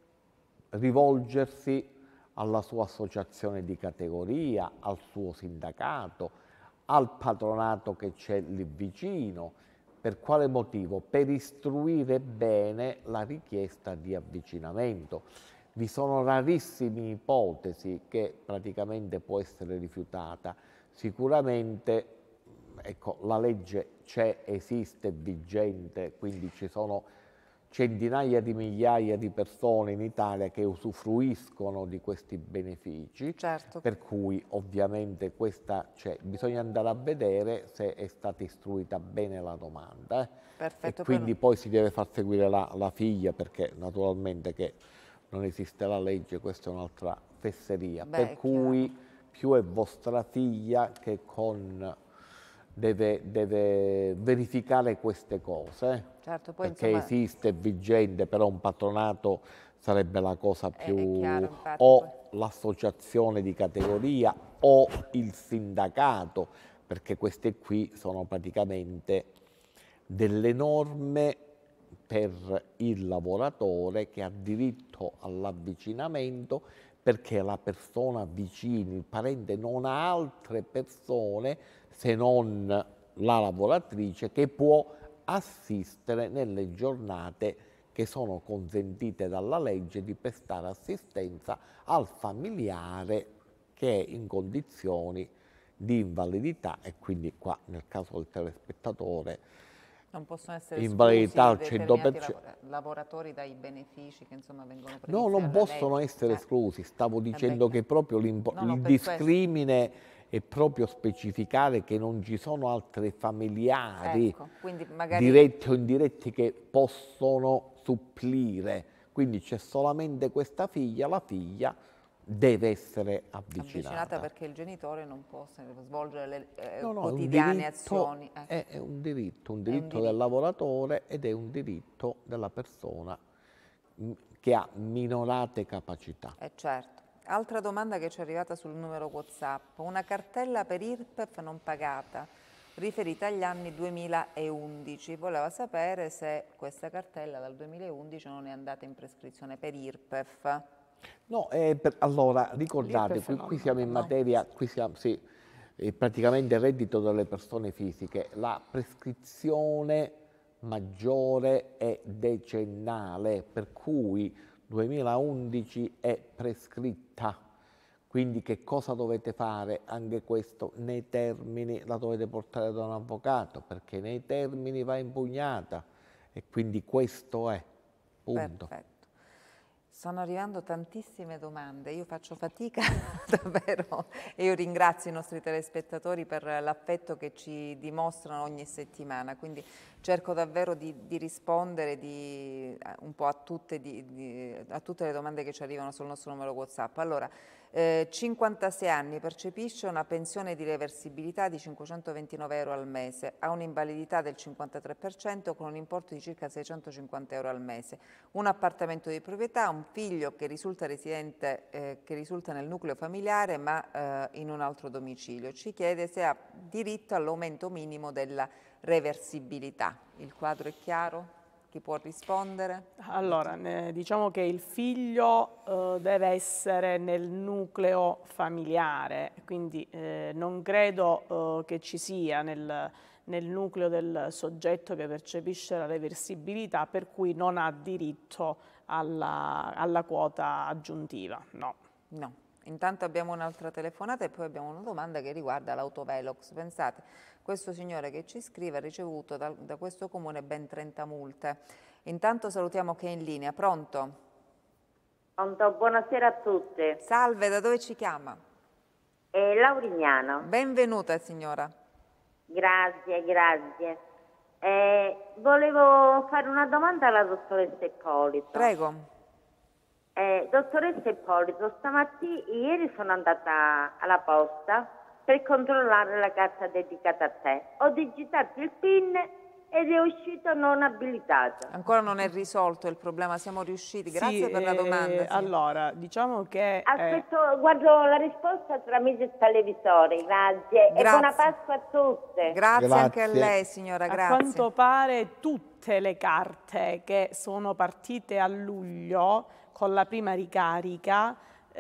C: rivolgersi alla sua associazione di categoria, al suo sindacato, al patronato che c'è lì vicino. Per quale motivo? Per istruire bene la richiesta di avvicinamento. Vi sono rarissime ipotesi che praticamente può essere rifiutata. Sicuramente ecco, la legge c'è, esiste, è vigente, quindi ci sono centinaia di migliaia di persone in Italia che usufruiscono di questi benefici,
A: Certo.
C: per cui ovviamente questa c'è. Bisogna andare a vedere se è stata istruita bene la domanda.
A: Perfetto,
C: E quindi poi si deve far seguire la figlia perché naturalmente che non esiste la legge, questa è un'altra fesseria.
A: Beh,
C: per
A: è
C: cui più è vostra figlia che deve verificare queste cose.
A: Certo, poi
C: Perché
A: insomma
C: esiste, è vigente, però un patronato sarebbe la cosa più...
A: chiaro, infatti,
C: o l'associazione di categoria o il sindacato, perché queste qui sono praticamente delle norme per il lavoratore che ha diritto all'avvicinamento perché la persona vicina, il parente, non ha altre persone se non la lavoratrice che può assistere nelle giornate che sono consentite dalla legge di prestare assistenza al familiare che è in condizioni di invalidità e quindi qua nel caso del telespettatore
A: non possono essere
C: invalidità al
A: esclusi determinati
C: 100%.
A: lavoratori dai benefici che insomma vengono previsti
C: No, non
A: dalla
C: possono
A: legge.
C: essere esclusi, stavo dicendo che proprio
A: No,
C: il
A: per
C: discrimine è proprio specificare che non ci sono altri familiari,
A: Ecco, quindi magari
C: diretti o indiretti, che possono supplire. Quindi c'è solamente questa figlia, la figlia deve essere avvicinata.
A: Perché il genitore non può svolgere le
C: No,
A: quotidiane azioni.
C: È un diritto del lavoratore ed è un diritto della persona che ha minorate capacità.
A: Certo. Altra domanda che ci è arrivata sul numero WhatsApp. Una cartella per IRPEF non pagata riferita agli anni 2011. Voleva sapere se questa cartella dal 2011 non è andata in prescrizione per IRPEF.
C: No, allora ricordate, qui siamo in materia, sì, praticamente il reddito delle persone fisiche, la prescrizione maggiore è decennale, per cui 2011 è prescritta. Quindi che cosa dovete fare? Anche questo, nei termini la dovete portare da un avvocato, perché nei termini va impugnata, e quindi questo è, punto.
A: Perfetto. Stanno arrivando tantissime domande, io faccio fatica davvero e io ringrazio i nostri telespettatori per l'affetto che ci dimostrano ogni settimana, quindi cerco davvero di rispondere un po' a tutte le domande che ci arrivano sul nostro numero WhatsApp. Allora, 56 anni, percepisce una pensione di reversibilità di 529 euro al mese, ha un'invalidità del 53% con un importo di circa 650 euro al mese, un appartamento di proprietà, un figlio che risulta residente, che risulta nel nucleo familiare ma in un altro domicilio. Ci chiede se ha diritto all'aumento minimo della reversibilità. Il quadro è chiaro? Chi può rispondere?
B: Allora, diciamo che il figlio deve essere nel nucleo familiare, quindi non credo che ci sia nel nucleo del soggetto che percepisce la reversibilità, per cui non ha diritto alla quota aggiuntiva, no.
A: No. Intanto abbiamo un'altra telefonata e poi abbiamo una domanda che riguarda l'autovelox. Pensate, questo signore che ci scrive ha ricevuto da questo comune ben 30 multe. Intanto salutiamo chi è in linea. Pronto?
H: Pronto, buonasera a tutti.
A: Salve, da dove ci chiama?
H: Laurignano.
A: Benvenuta signora.
H: Grazie, grazie. Volevo fare una domanda alla dottoressa Ippolito.
A: Prego.
H: Dottoressa Ippolito, ieri sono andata alla posta per controllare la carta dedicata a te. Ho digitato il PIN ed è uscito non abilitato.
A: Ancora non è risolto il problema, siamo riusciti. Grazie
B: sì,
A: per la domanda. Sì.
B: Allora, diciamo che...
H: Aspetto, guardo la risposta tramite il televisore, grazie. E buona Pasqua a tutte.
A: Grazie anche a lei signora, grazie.
B: A quanto pare tutte le carte che sono partite a luglio con la prima ricarica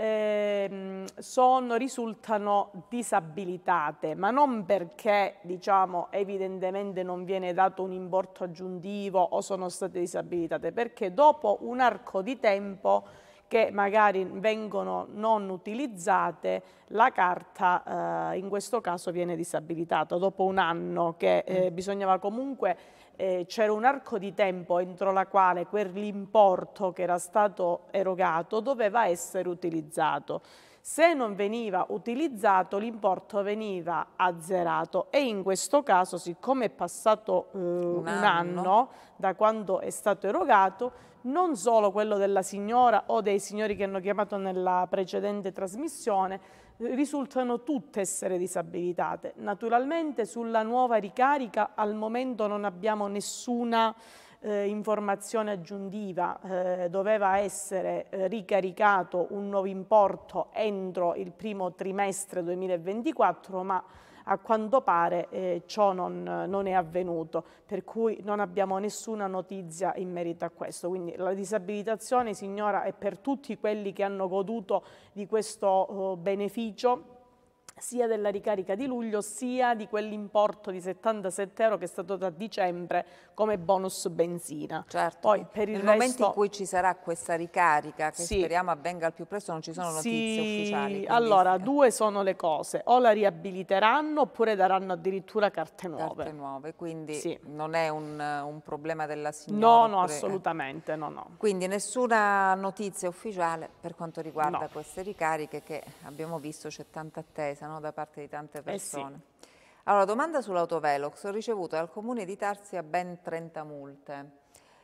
B: risultano disabilitate, ma non perché, diciamo, evidentemente non viene dato un importo aggiuntivo o sono state disabilitate, perché dopo un arco di tempo che magari vengono non utilizzate, la carta in questo caso viene disabilitata. Dopo un anno che bisognava comunque, c'era un arco di tempo entro la quale quell'importo che era stato erogato doveva essere utilizzato. Se non veniva utilizzato, l'importo veniva azzerato e in questo caso, siccome è passato un anno da quando è stato erogato, non solo quello della signora o dei signori che hanno chiamato nella precedente trasmissione, risultano tutte essere disabilitate. Naturalmente sulla nuova ricarica al momento non abbiamo nessuna informazione aggiuntiva, doveva essere ricaricato un nuovo importo entro il primo trimestre 2024, ma a quanto pare ciò non è avvenuto, per cui non abbiamo nessuna notizia in merito a questo. Quindi la disabilitazione, signora, è per tutti quelli che hanno goduto di questo beneficio, sia della ricarica di luglio sia di quell'importo di 77 euro che è stato da dicembre come bonus benzina.
A: Certo,
B: poi per il
A: nel
B: resto...
A: momento in cui ci sarà questa ricarica, che speriamo avvenga al più presto, non ci sono notizie ufficiali. Quindi...
B: Allora, due sono le cose, o la riabiliteranno oppure daranno addirittura carte nuove.
A: Carte nuove, quindi non è un problema della signora?
B: No, no, assolutamente, no.
A: Quindi nessuna notizia ufficiale per quanto riguarda queste ricariche che abbiamo visto c'è tanta attesa, no, da parte di tante persone.
B: Sì.
A: Allora, domanda sull'autovelox. Ho ricevuto dal comune di Tarsia ben 30 multe.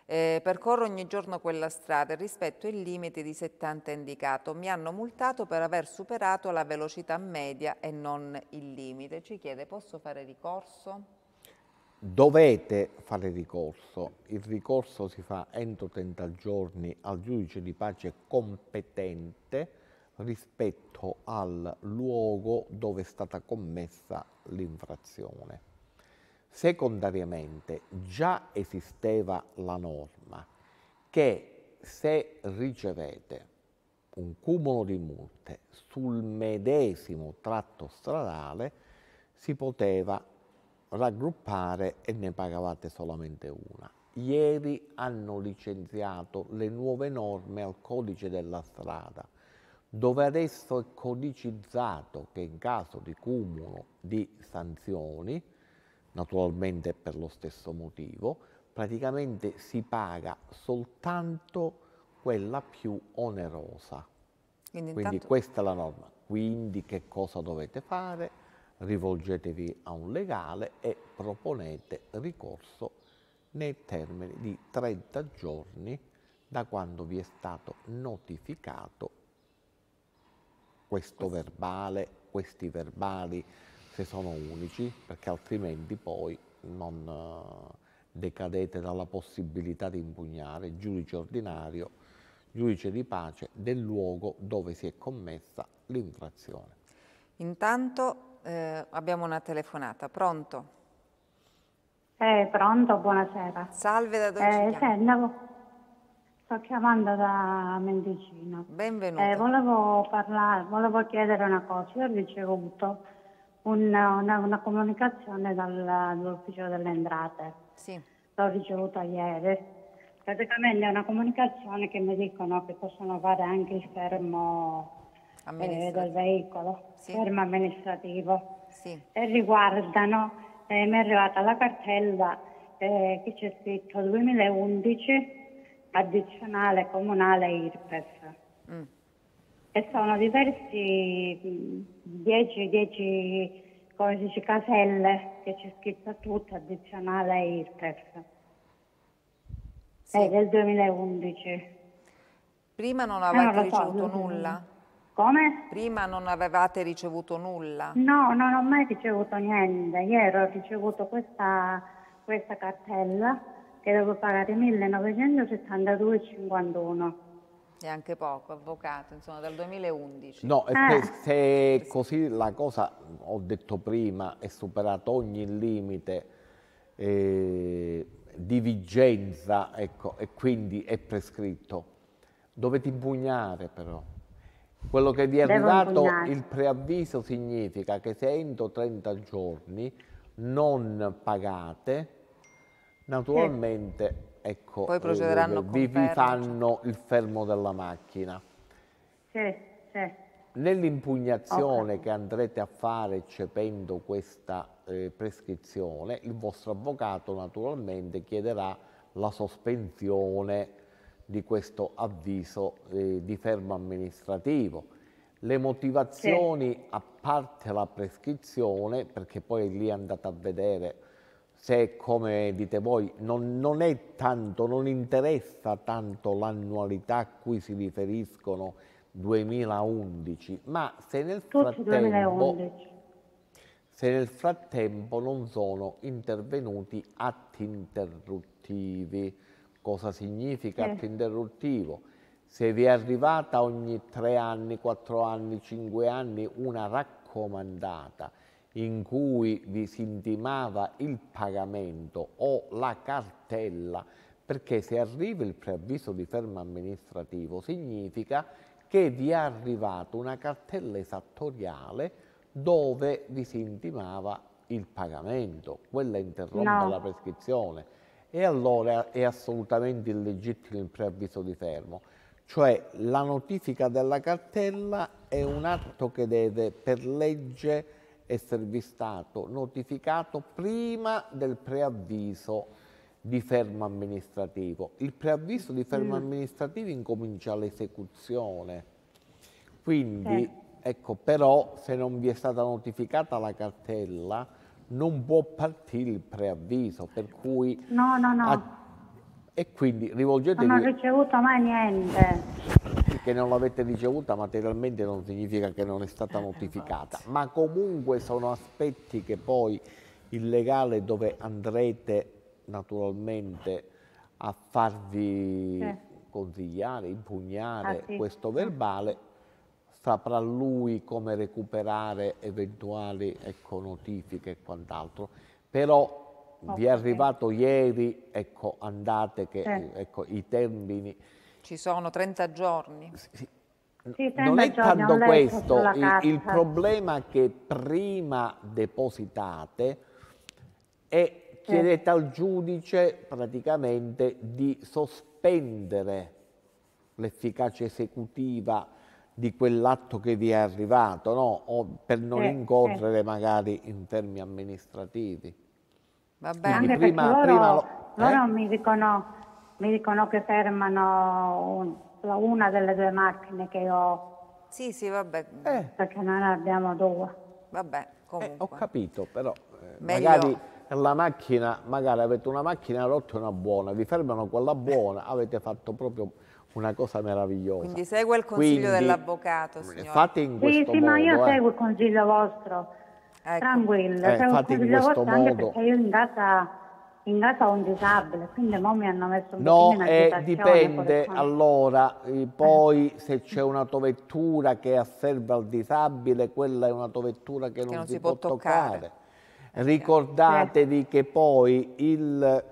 A: Percorro ogni giorno quella strada e rispetto il limite di 70 indicato. Mi hanno multato per aver superato la velocità media e non il limite. Ci chiede, posso fare ricorso?
C: Dovete fare ricorso. Il ricorso si fa entro 30 giorni al giudice di pace competente rispetto al luogo dove è stata commessa l'infrazione. Secondariamente, già esisteva la norma che se ricevete un cumulo di multe sul medesimo tratto stradale si poteva raggruppare e ne pagavate solamente una. Ieri hanno licenziato le nuove norme al codice della strada, dove adesso è codicizzato che in caso di cumulo di sanzioni, naturalmente per lo stesso motivo, praticamente si paga soltanto quella più onerosa. Quindi questa è la norma. Quindi che cosa dovete fare? Rivolgetevi a un legale e proponete ricorso nei termini di 30 giorni da quando vi è stato notificato questo verbale, questi verbali se sono unici, perché altrimenti poi non decadete dalla possibilità di impugnare giudice ordinario, giudice di pace del luogo dove si è commessa l'infrazione.
A: Intanto abbiamo una telefonata. Pronto?
I: Pronto, buonasera.
A: Salve, da dove ci chiama?
I: Sto chiamando da Mendicino.
A: Benvenuta.
I: Volevo chiedere una cosa. Io ho ricevuto una comunicazione dall'ufficio delle entrate.
A: Sì.
I: L'ho ricevuta ieri. Praticamente è una comunicazione che mi dicono che possono fare anche il fermo del veicolo,
A: sì.
I: Fermo amministrativo.
A: Sì.
I: E riguardano, mi è arrivata la cartella che c'è scritto 2011 addizionale comunale IRPEF. E sono diversi 10 caselle che c'è scritto tutto addizionale IRPEF.
A: Sì.
I: È del 2011.
A: Prima non avevate ricevuto nulla?
I: Come?
A: Prima non avevate ricevuto nulla?
I: No, non ho mai ricevuto niente. Ieri ho ricevuto questa cartella che devo pagare 1972,51.
A: E anche poco, avvocato, insomma, dal 2011.
C: No, se così la cosa, ho detto prima, è superato ogni limite di vigenza, ecco, e quindi è prescritto. Dovete impugnare però. Quello che vi è arrivato, il preavviso, significa che se entro 30 giorni non pagate, naturalmente, ecco,
A: poi procederanno
C: vi fanno il fermo della macchina.
I: Sì.
C: Nell'impugnazione che andrete a fare eccependo questa prescrizione, il vostro avvocato naturalmente chiederà la sospensione di questo avviso di fermo amministrativo. Le motivazioni, a parte la prescrizione, perché poi lì andate a vedere se, come dite voi, non interessa tanto l'annualità a cui si riferiscono 2011, ma se nel frattempo non sono intervenuti atti interruttivi. Cosa significa atto interruttivo? Se vi è arrivata ogni 3 anni, 4 anni, 5 anni una raccomandata in cui vi si intimava il pagamento o la cartella, perché se arriva il preavviso di fermo amministrativo significa che vi è arrivata una cartella esattoriale dove vi si intimava il pagamento, quella interrompe la prescrizione. E allora è assolutamente illegittimo il preavviso di fermo. Cioè la notifica della cartella è un atto che deve per legge esservi stato notificato prima del preavviso di fermo amministrativo. Il preavviso di fermo amministrativo incomincia l'esecuzione. Quindi, ecco, però se non vi è stata notificata la cartella non può partire il preavviso, per cui E quindi rivolgetevi...
I: Non ho ricevuto mai niente.
C: Che non l'avete ricevuta materialmente non significa che non è stata notificata, ma comunque sono aspetti che poi il legale, dove andrete naturalmente a farvi consigliare, impugnare questo verbale, saprà lui come recuperare eventuali notifiche e quant'altro. Però vi è arrivato ieri, ecco, andate che ecco, i termini...
A: Ci sono 30 giorni.
C: Sì.
I: Sì,
C: Non è tanto questo, il
I: carta.
C: problema che prima depositate e chiedete al giudice praticamente di sospendere l'efficacia esecutiva di quell'atto che vi è arrivato, no? O per non incorrere magari in fermi amministrativi.
A: Va bene.
I: Anche
C: prima,
I: perché loro
C: prima
I: mi dicono che fermano una delle due macchine che ho.
A: Sì, vabbè.
I: Perché noi ne abbiamo due.
A: Vabbè, comunque.
C: Ho capito, però
A: Meglio...
C: magari la macchina, magari avete una macchina rotta e una buona, vi fermano quella buona, avete fatto proprio una cosa meravigliosa.
A: Quindi segue il consiglio dell'avvocato, signora.
C: Fate in questo
I: Sì,
C: modo.
I: ma io seguo il consiglio vostro, tranquillo, seguo il
C: fate in
I: consiglio
C: questo
I: vostro anche
C: modo.
I: perché io in casa ho un disabile, quindi mo mi hanno messo un
C: No,
I: pochino in agitazione.
C: dipende, allora, poi se c'è un'autovettura che asserve al disabile, quella è un'autovettura che non si può toccare. Ricordatevi che poi il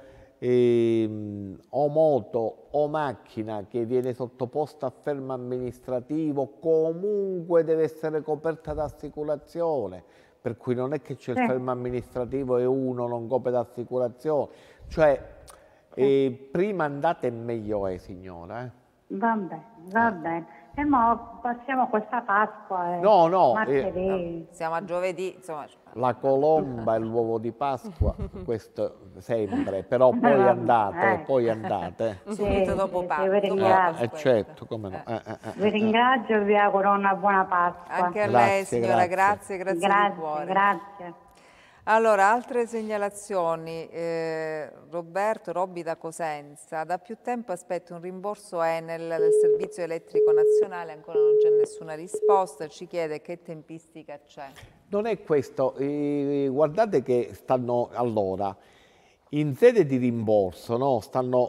C: o moto o macchina che viene sottoposta a fermo amministrativo comunque deve essere coperta da assicurazione, per cui non è che c'è il fermo amministrativo e uno non copre d'assicurazione, cioè prima andate meglio è, signora.
I: Va bene. E mo passiamo questa Pasqua.
C: No,
I: martedì.
A: Siamo a giovedì, insomma.
C: La colomba e l'uovo di Pasqua, questo sempre, però poi andate.
A: Subito dopo Pasqua.
I: Vi ringrazio.
C: Certo, come no.
I: Vi ringrazio e vi auguro una buona Pasqua.
A: Anche a lei, signora, grazie di cuore.
I: Grazie.
A: Allora, altre segnalazioni. Robbi da Cosenza. Da più tempo aspetto un rimborso Enel del servizio elettrico nazionale, ancora non c'è nessuna risposta, ci chiede che tempistica c'è.
C: Non è questo, guardate che stanno, allora, in sede di rimborso, no, stanno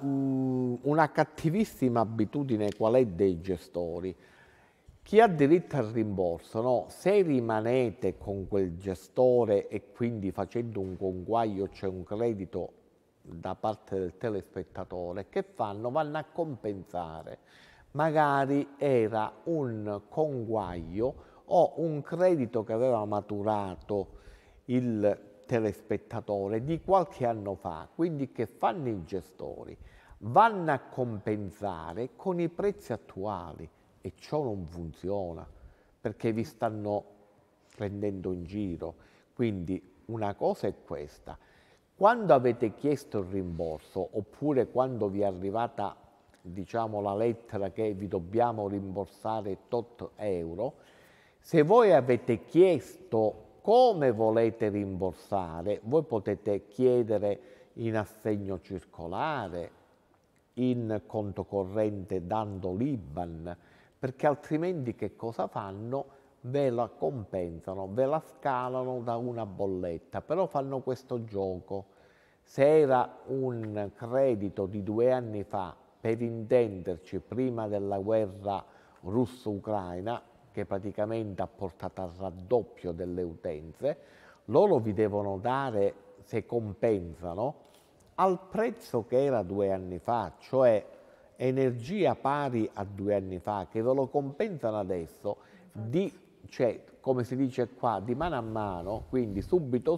C: una cattivissima abitudine qual è dei gestori. Chi ha diritto al rimborso, no? Se rimanete con quel gestore e quindi facendo un conguaglio c'è un credito da parte del telespettatore, che fanno? Vanno a compensare. Magari era un conguaglio o un credito che aveva maturato il telespettatore di qualche anno fa. Quindi che fanno i gestori? Vanno a compensare con i prezzi attuali. E ciò non funziona perché vi stanno prendendo in giro. Quindi una cosa è questa: quando avete chiesto il rimborso oppure quando vi è arrivata, diciamo, la lettera che vi dobbiamo rimborsare tot euro, se voi avete chiesto come volete rimborsare, voi potete chiedere in assegno circolare, in conto corrente dando l'IBAN, perché altrimenti che cosa fanno? Ve la compensano, ve la scalano da una bolletta, però fanno questo gioco. Se era un credito di 2 anni fa, per intenderci, prima della guerra russo-ucraina, che praticamente ha portato al raddoppio delle utenze, loro vi devono dare, se compensano, al prezzo che era 2 anni fa, cioè energia pari a 2 anni fa, che ve lo compensano adesso, cioè, come si dice qua, di mano a mano, quindi subito,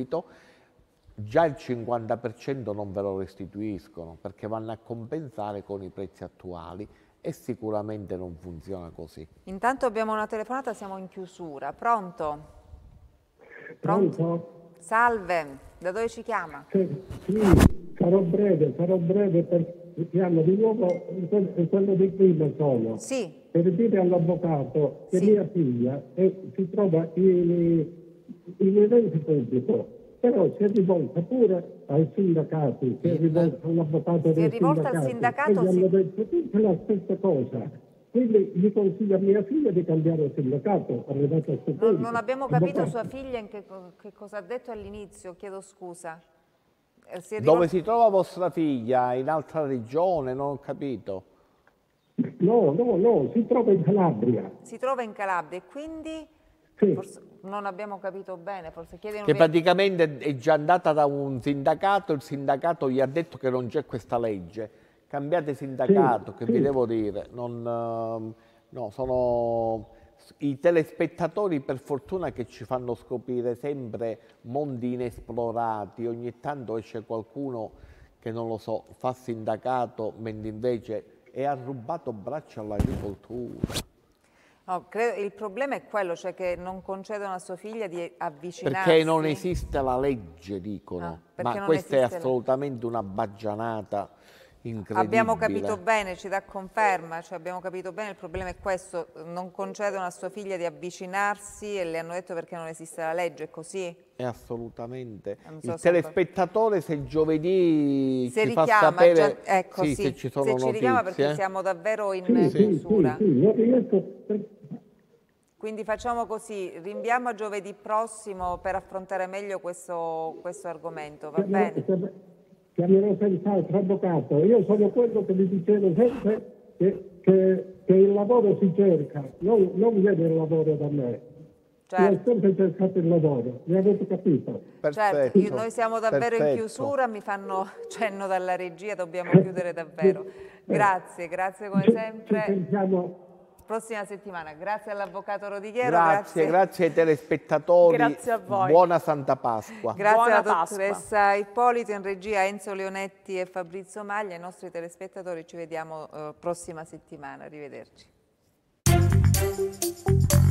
C: già il 50% non ve lo restituiscono, perché vanno a compensare con i prezzi attuali e sicuramente non funziona così.
A: Intanto abbiamo una telefonata, siamo in chiusura. Pronto?
G: Pronto?
A: Salve, da dove ci chiama?
G: Sì, sarò breve per chiamo di nuovo quello di prima sono.
A: Sì.
G: Per dire all'avvocato che mia figlia si trova in eventi pubblico però si è rivolta pure ai sindacati, si è rivolta all'avvocato del sindacato, e gli hanno detto tutte la stessa cosa. Quindi gli consiglio a mia figlia di cambiare il sindacato.
A: Non abbiamo capito sua figlia in che cosa ha detto all'inizio, chiedo scusa.
C: Dove si trova vostra figlia? In altra regione? Non ho capito.
G: No, si trova in Calabria.
A: Si trova in Calabria e quindi
G: sì.
A: Forse non abbiamo capito bene, forse chiede
C: che praticamente è già andata da un sindacato, il sindacato gli ha detto che non c'è questa legge. Cambiate sindacato, che vi devo dire, no, sono i telespettatori per fortuna che ci fanno scoprire sempre mondi inesplorati, ogni tanto esce qualcuno che non lo so, fa sindacato, mentre invece ha rubato braccia all'agricoltura.
A: No, il problema è quello, cioè che non concedono a sua figlia di avvicinarsi.
C: Perché non esiste la legge, dicono, ma questa è assolutamente una baggianata.
A: Abbiamo capito bene, ci dà conferma, cioè abbiamo capito bene, il problema è questo, non concedono a sua figlia di avvicinarsi e le hanno detto perché non esiste la legge, è così?
C: È assolutamente. Il telespettatore se giovedì
A: se
C: ci
A: richiama,
C: fa sapere
A: ecco,
C: se ci sono notizie.
A: Se ci richiama perché siamo davvero in chiusura. Quindi facciamo così, rinviamo a giovedì prossimo per affrontare meglio questo argomento, va bene?
G: Chiamerò senz'altro avvocato. Io sono quello che vi dicevo sempre che il lavoro si cerca, non viene il lavoro da me. Certo. Io ho sempre cercato il lavoro, mi avete capito?
A: Perfetto. Certo, noi siamo davvero in chiusura, mi fanno cenno dalla regia, dobbiamo chiudere davvero. Grazie come sempre.
G: Ci sentiamo.
A: Prossima settimana. Grazie all'avvocato Rodighiero.
C: Grazie ai telespettatori.
B: Grazie a voi.
C: Buona Santa Pasqua.
A: Grazie alla dottoressa Ippolito, in regia Enzo Leonetti e Fabrizio Maglia. Ai nostri telespettatori ci vediamo prossima settimana. Arrivederci.